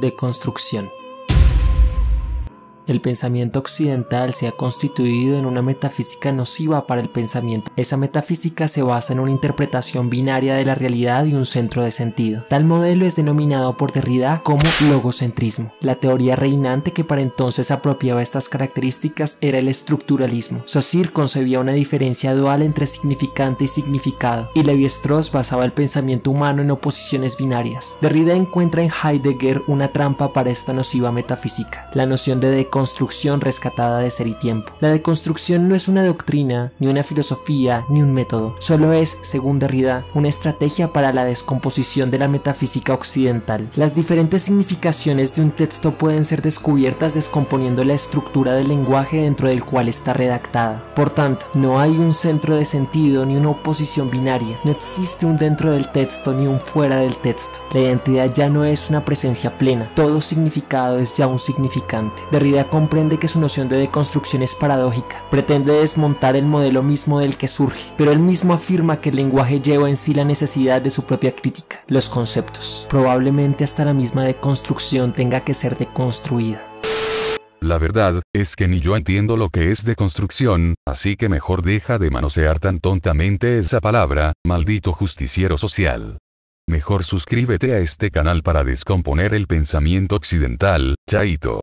Deconstrucción. El pensamiento occidental se ha constituido en una metafísica nociva para el pensamiento. Esa metafísica se basa en una interpretación binaria de la realidad y un centro de sentido. Tal modelo es denominado por Derrida como logocentrismo. La teoría reinante que para entonces apropiaba estas características era el estructuralismo. Saussure concebía una diferencia dual entre significante y significado, y Lévi-Strauss basaba el pensamiento humano en oposiciones binarias. Derrida encuentra en Heidegger una trampa para esta nociva metafísica, la noción de deconstrucción rescatada de Ser y Tiempo. La deconstrucción no es una doctrina, ni una filosofía, ni un método. Solo es, según Derrida, una estrategia para la descomposición de la metafísica occidental. Las diferentes significaciones de un texto pueden ser descubiertas descomponiendo la estructura del lenguaje dentro del cual está redactada. Por tanto, no hay un centro de sentido ni una oposición binaria. No existe un dentro del texto ni un fuera del texto. La identidad ya no es una presencia plena. Todo significado es ya un significante. Derrida comprende que su noción de deconstrucción es paradójica. Pretende desmontar el modelo mismo del que surge, pero él mismo afirma que el lenguaje lleva en sí la necesidad de su propia crítica, los conceptos. Probablemente hasta la misma deconstrucción tenga que ser deconstruida. La verdad es que ni yo entiendo lo que es deconstrucción, así que mejor deja de manosear tan tontamente esa palabra, maldito justiciero social. Mejor suscríbete a este canal para descomponer el pensamiento occidental. Chaito.